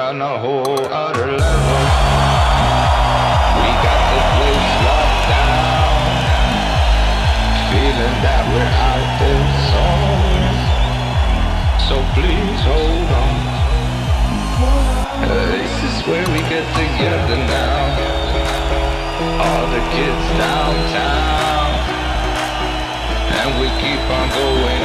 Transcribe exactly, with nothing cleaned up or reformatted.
on a whole other level. We got the place locked down, feeling that we're out there zone. So please hold on. Uh, this is where we get together now. All the kids downtown, and we keep on going.